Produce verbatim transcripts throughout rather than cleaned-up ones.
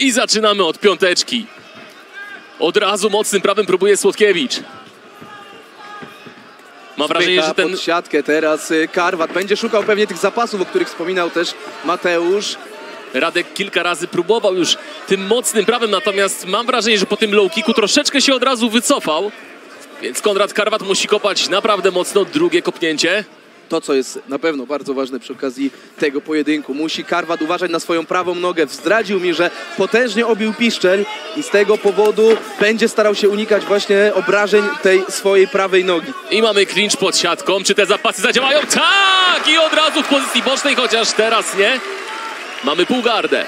I zaczynamy od piąteczki. Od razu mocnym prawem próbuje Słodkiewicz. Mam wrażenie, że ten... pod siatkę teraz Karwat będzie szukał pewnie tych zapasów, o których wspominał też Mateusz. Radek kilka razy próbował już tym mocnym prawem, natomiast mam wrażenie, że po tym low kicku troszeczkę się od razu wycofał. Więc Konrad Karwat musi kopać naprawdę mocno drugie kopnięcie. To, co jest na pewno bardzo ważne przy okazji tego pojedynku. Musi Karwat uważać na swoją prawą nogę. Zdradził mi, że potężnie obił piszczel i z tego powodu będzie starał się unikać właśnie obrażeń tej swojej prawej nogi. I mamy clinch pod siatką. Czy te zapasy zadziałają? Tak! I od razu w pozycji bocznej, chociaż teraz nie. Mamy półgardę.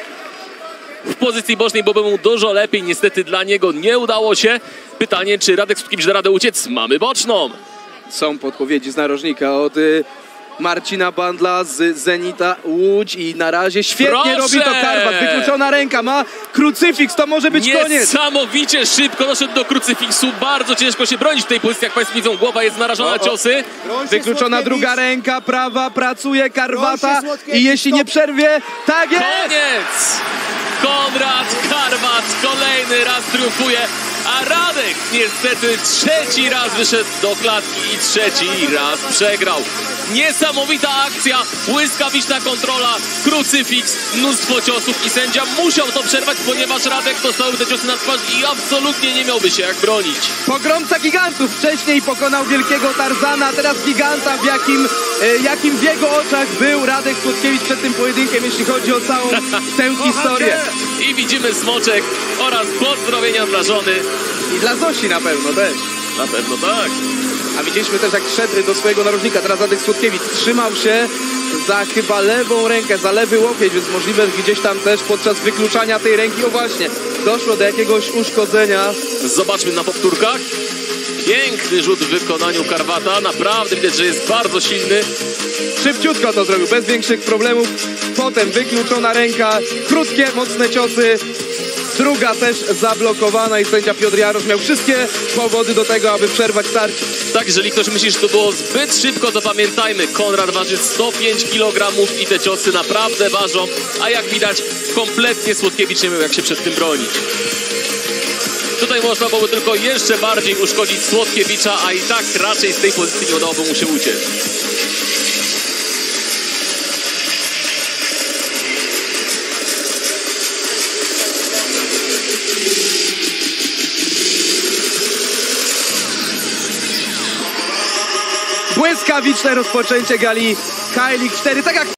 W pozycji bocznej byłoby mu dużo lepiej. Niestety dla niego nie udało się. Pytanie, czy Radek Słodkiewicz da radę uciec? Mamy boczną. Są podpowiedzi z narożnika od y, Marcina Bandla z Zenita Łódź i na razie świetnie Proszę! robi to Karwat. Wykluczona ręka, ma krucyfiks, to może być koniec. Niesamowicie szybko doszedł do krucyfiksu. Bardzo ciężko się bronić w tej pozycji, jak państwo widzą. Głowa jest narażona na ciosy. Wykluczona druga ręka, prawa, pracuje Karwata i jeśli nie przerwie, tak jest! Koniec! Konrad Karwat kolejny raz triumfuje, a Radek niestety trzeci raz wyszedł do klatki i trzeci raz przegrał. Niesamowita akcja, błyskawiczna kontrola, krucyfiks, mnóstwo ciosów i sędzia musiał to przerwać, ponieważ Radek dostał te ciosy na twarz i absolutnie nie miałby się jak bronić. Pogromca gigantów wcześniej pokonał wielkiego Tarzana, a teraz giganta, w jakim, e, jakim w jego oczach był Radek Słodkiewicz przed tym pojedynkiem, jeśli chodzi o całą tę historię. I widzimy smoczek oraz pozdrowienia dla żony. I dla Zosi na pewno też. Na pewno tak. A widzieliśmy też, jak szedł do swojego narożnika. Teraz Radek Słodkiewicz trzymał się za chyba lewą rękę, za lewy łokieć, więc możliwe, że gdzieś tam też podczas wykluczania tej ręki, o właśnie, doszło do jakiegoś uszkodzenia. Zobaczmy na powtórkach. Piękny rzut w wykonaniu Karwata. Naprawdę widać, że jest bardzo silny. Szybciutko to zrobił, bez większych problemów. Potem wykluczona ręka, krótkie, mocne ciosy. Druga też zablokowana i sędzia Piotr Jarosz miał wszystkie powody do tego, aby przerwać starcie. Tak, jeżeli ktoś myśli, że to było zbyt szybko, to pamiętajmy, Konrad waży sto pięć kilogramów i te ciosy naprawdę ważą, a jak widać, kompletnie Słodkiewicz nie miał jak się przed tym bronić. Tutaj można było tylko jeszcze bardziej uszkodzić Słodkiewicza, a i tak raczej z tej pozycji nie udałoby mu się uciec. Błyskawiczne rozpoczęcie gali K L X cztery, tak jak